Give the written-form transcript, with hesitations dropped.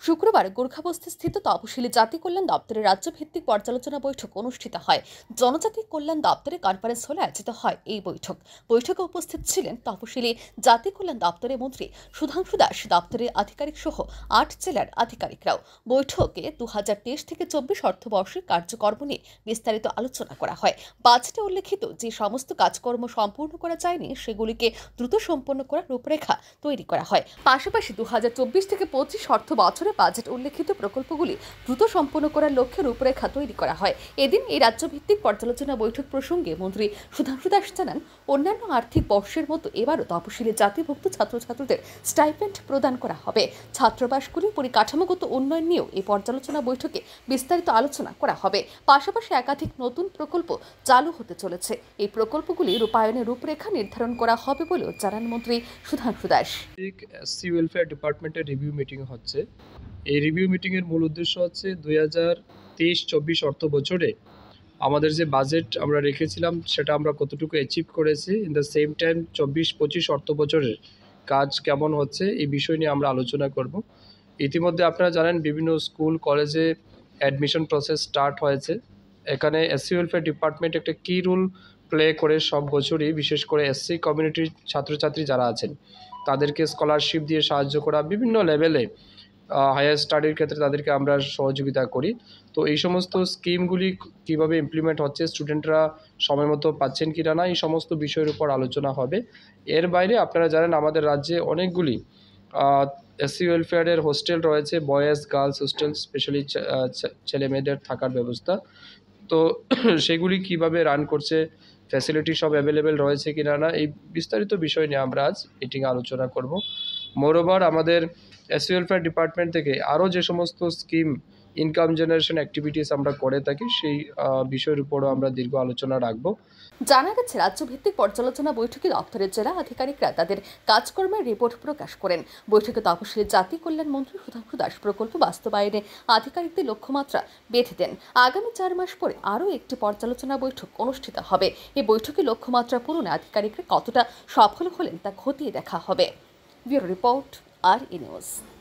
শুক্রবার গোর্খাবস্তিস্থিত তপশিলি জাতি কল্যাণ দপ্তরের রাজ্যভিত্তিক পর্যালোচনা বৈঠক অনুষ্ঠিত হয়। জনজাতি কল্যাণ দপ্তরে কনফারেন্স হলে আয়োজিত হয় এই বৈঠকে উপস্থিত ছিলেন তপশিলি জাতি কল্যাণ দপ্তরের মন্ত্রী সুধাংশু দাস, দপ্তরের আধিকারিক সহ ৮ জেলার আধিকারিকরাও। বৈঠকে 2023 থেকে 24 অর্থবর্ষের কার্যক্রম নিয়ে বিস্তারিত আলোচনা করা হয়। বাজেটে উল্লেখিত যে সমস্ত কাজকর্ম সম্পূর্ণ করা যায়নি সেগুলিকে দ্রুত সম্পন্ন করার রূপরেখা তৈরি করা হয়। পাশাপাশি 2024 থেকে 25 অর্থ বছরে বাজেট উল্লেখিত প্রকল্পগুলি দ্রুত সম্পন্ন করার লক্ষ্যে রূপরেখা তৈরি করা হয়। এদিন এই রাজ্যভিত্তিক পর্যালোচনা বৈঠক প্রসঙ্গে মন্ত্রী সুধাংশু দাস জানান, অন্যান্য আর্থিক বর্ষের মতো এবারও তপশিলি জাতিভুক্ত ছাত্রছাত্রীদের স্টাইপেন্ড প্রদান করা হবে। ছাত্রাবাসগুলির পরিকাঠামোগত উন্নয়ন নিয়েও এই পর্যালোচনা বৈঠকে বিস্তারিত আলোচনা করা হবে। পাশাপাশি একাধিক নতুন প্রকল্প চালু হতে চলেছে। এই প্রকল্পগুলি রূপায়ণের রূপরেখা নির্ধারণ করা হবে বলেও জানান মন্ত্রী সুধাংশু দাস। এসসি ওয়েলফেয়ার ডিপার্টমেন্টের রিভিউ মিটিং হচ্ছে। এই রিভিউ মিটিংয়ের মূল উদ্দেশ্য হচ্ছে 2023-24 অর্থ বছরে আমাদের যে বাজেট আমরা রেখেছিলাম সেটা আমরা কতটুকু অ্যাচিভ করেছি, ইন দ্য সেম টাইম 24-25 অর্থ বছরের কাজ কেমন হচ্ছে এই বিষয় নিয়ে আমরা আলোচনা করব। ইতিমধ্যে আপনারা জানেন বিভিন্ন স্কুল কলেজে অ্যাডমিশন প্রসেস স্টার্ট হয়েছে। এখানে এসসি ওয়েলফেয়ার ডিপার্টমেন্ট একটা কি রোল প্লে করে সব বছরই, বিশেষ করে এসসি কমিউনিটির ছাত্রছাত্রী যারা আছেন তাদেরকে স্কলারশিপ দিয়ে সাহায্য করা, বিভিন্ন লেভেলে হায়ার স্টাডির ক্ষেত্রে তাদেরকে আমরা সহযোগিতা করি। তো এই সমস্ত স্কিমগুলি কিভাবে ইমপ্লিমেন্ট হচ্ছে, স্টুডেন্টরা সময় মতো পাচ্ছেন কি না, এই সমস্ত বিষয়ের উপর আলোচনা হবে। এর বাইরে আপনারা জানেন আমাদের রাজ্যে অনেকগুলি এসসি ওয়েলফেয়ারের হোস্টেল রয়েছে, বয়েজ গার্লস হোস্টেল, স্পেশালি ছেলে মেয়েদের থাকার ব্যবস্থা। তো সেগুলি কিভাবে রান করছে, ফ্যাসিলিটি সব অ্যাভেলেবেল রয়েছে কি না, এই বিস্তারিত বিষয় নিয়ে আমরা আজ মিটিংয়ে আলোচনা করব। মোরওভার আমাদের এসসি ওয়েলফেয়ার ডিপার্টমেন্ট থেকে আরও যে সমস্ত স্কিম ইনকাম জেনারেশন অ্যাক্টিভিটিস আমরা করে থাকি সেই বিষয়ের উপরও আমরা দীর্ঘ আলোচনা রাখব। জানা গেছে, রাজ্যভিত্তিক পর্যালোচনা বৈঠকে দপ্তরের জেলা আধিকারিকরা তাদের কাজকর্মের রিপোর্ট প্রকাশ করেন। বৈঠকে তপশিলি জাতি কল্যাণ মন্ত্রী সুধাংশু দাস প্রকল্প বাস্তবায়নে আধিকারিকদের লক্ষ্যমাত্রা বেঁধে দেন। আগামী 4 মাস পরে আরও একটি পর্যালোচনা বৈঠক অনুষ্ঠিত হবে। এই বৈঠকে লক্ষ্যমাত্রা পূরণে আধিকারিকরা কতটা সফল হলেন তা খতিয়ে দেখা হবে। Bureau report, RE news.